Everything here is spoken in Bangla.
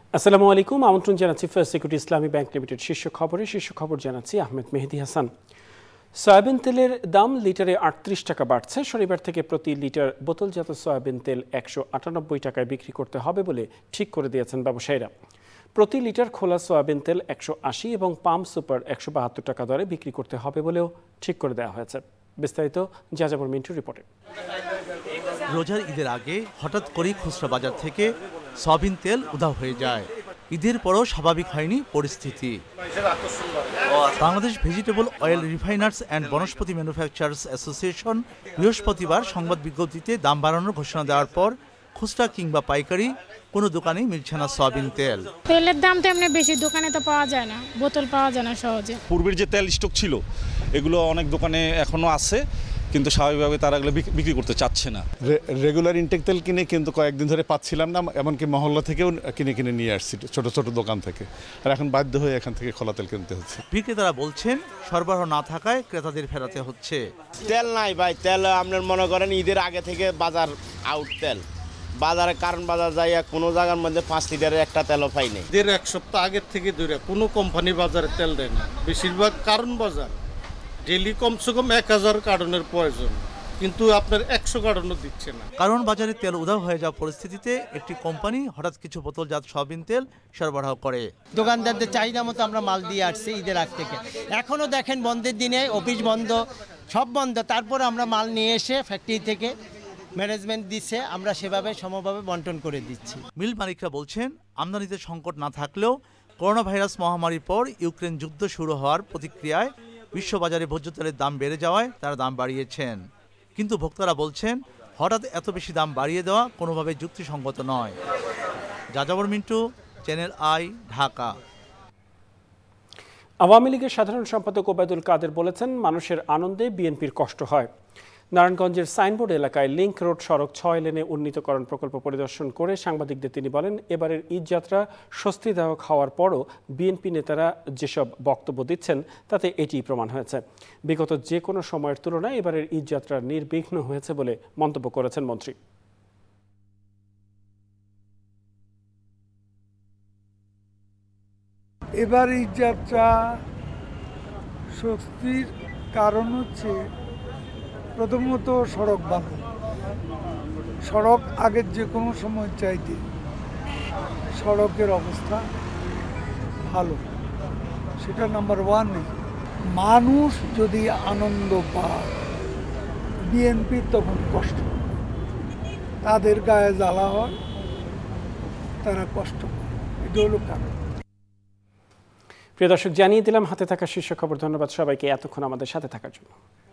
আসসালামু আলাইকুম, আমন্ত্রণ জানাচ্ছি First Security Islami Bank Limited শীর্ষ খবর জানাচ্ছি আহমেদ মেহেদি হাসান। সয়াবিন তেলের দাম লিটারে ৩৮ টাকা বাড়ছে। শনিবার থেকে প্রতি লিটার বোতলজাত সয়াবিন তেল ১৯৮ টাকায় বিক্রি করতে হবে বলে ঠিক করে দিয়েছেন ব্যবসায়ীরা। প্রতি লিটার খোলা সয়াবিন তেল ১৮০ এবং পাম সুপার ১৭২ টাকা দরে বিক্রি করতে হবে বলেও ঠিক করে দেওয়া হয়েছে। বিস্তারিত যাযাবর মিন্টুর রিপোর্টে। রোজার ঈদের আগে হঠাৎ করেই খুচরা বাজার থেকে সয়াবিন তেল উধাও হয়ে যায়। ঈদের পরও স্বাভাবিক হয়নি পরিস্থিতি। Bangladesh Vegetable Oil Refiners and Vanaspati Manufacturers Association বৃহস্পতিবার সংবাদ বিজ্ঞপ্তিতে দাম বাড়ানোর ঘোষণা দেওয়ার পর খুচরা কিংবা পাইকারি কোনো দোকানেই মিলছে না সয়াবিন তেল। তেলের দাম তো এমনি বেশি, দোকানে তো পাওয়া যায় না, বোতল পাওয়া যায় না সহজে। পূর্বের যে তেল স্টক ছিল এগুলো অনেক দোকানে এখনো আছে, কিন্তু স্বাভাবিকভাবে তারা এগুলো বিক্রি করতে চাচ্ছে না। রেগুলার ইনটেক তেল কিনে কিন্তু কয়েকদিন ধরে পাচ্ছিলাম না, এমনকি মহল্লা থেকেও কিনে নিয়ে আসছি ছোট ছোট দোকান থেকে, আর এখন বাধ্য হয়ে এখান থেকে খোলা তেল কিনতে হচ্ছে। বিক্রেতারা বলছেন সরবরাহ না থাকায় ক্রেতাদের ফেরাতে হচ্ছে। তেল নাই ভাই, তেল আপনার মনে করেন ঈদের আগে থেকে বাজার আউট তেল। বাজারে কারণ বাজার যাইয়া কোনো জায়গার মধ্যে 5 লিটারের একটা তেলও পাই নাই। ঈদের এক সপ্তাহ আগের থেকে ধরে কোনো কোম্পানি বাজারে তেল দেয় না, বেশিরভাগ কারণ বাজার ডেলি কমসে কম 1000 কার্টনের প্রয়োজন, কিন্তু আপনার 100 কার্টনও দিচ্ছে না। কারণ বাজারে তেল উধাও হয়ে যাওয়া পরিস্থিতিতে একটি কোম্পানি হঠাৎ কিছু বোতলজাত সয়াবিন তেল সরবরাহ করে। দোকানদারদের চাহিদা মতো আমরা মাল দিয়ে আসছি ঈদের আগ থেকে। এখনও দেখেন বন্ধের দিনে অফিস বন্ধ, সব বন্ধ, তারপর আমরা মাল নিয়ে এসে ফ্যাক্টরি থেকে ম্যানেজমেন্ট দিচ্ছে, আমরা সেভাবে সমভাবে বন্টন করে দিচ্ছি। মিল মালিকরা বলছেন আমদানিতে সংকট না থাকলেও করোনা ভাইরাস মহামারীর পর ইউক্রেন যুদ্ধ শুরু হওয়ার প্রতিক্রিয়ায় বিশ্ববাজারে ভোজ্য তেলের দাম বেড়ে যাওয়ায় তারা দাম বাড়িয়েছেন। কিন্তু ভোক্তারা বলছেন হঠাৎ এত বেশি দাম বাড়িয়ে দেওয়া কোনোভাবে যুক্তিসঙ্গত নয়। Jajabor Mintu, Channel I, Dhaka. আওয়ামী লীগের সাধারণ সম্পাদক ওবায়দুল কাদের বলেছেন, মানুষের আনন্দে বিএনপির কষ্ট হয়। নারায়ণগঞ্জের সাইনবোর্ড এলাকায় লিংক রোড সড়ক 6 লেনে উন্নীতকরণ প্রকল্প পরিদর্শন করে সাংবাদিকদের তিনি বলেন, এবারের ঈদযাত্রা স্বস্তিদায়ক হওয়ার পরও বিএনপি নেতারা যেসব বক্তব্য দিচ্ছেন তাতে এটিই প্রমাণ হয়েছে। বিগত যে কোনো সময়ের তুলনায় এবারের ঈদযাত্রা নির্বিঘ্ন হয়েছে বলে মন্তব্য করেছেন মন্ত্রী। এবার ঈদযাত্রা স্বস্তির কারণ হচ্ছে প্রথমত সড়ক ভালো, সড়ক আগের যে কোনো সময় চাইতে সড়কের অবস্থা ভালো, সেটা নাম্বার 1। মানুষ যদি আনন্দ পায় বিএনপির তখন কষ্ট, তাদের গায়ে জ্বালা হয়, তারা কষ্ট পায়, এটা হলো কারণ। প্রিয় দর্শক, জানিয়ে দিলাম হাতে থাকা শীর্ষ খবর। ধন্যবাদ সবাইকে এতক্ষণ আমাদের সাথে থাকার জন্য।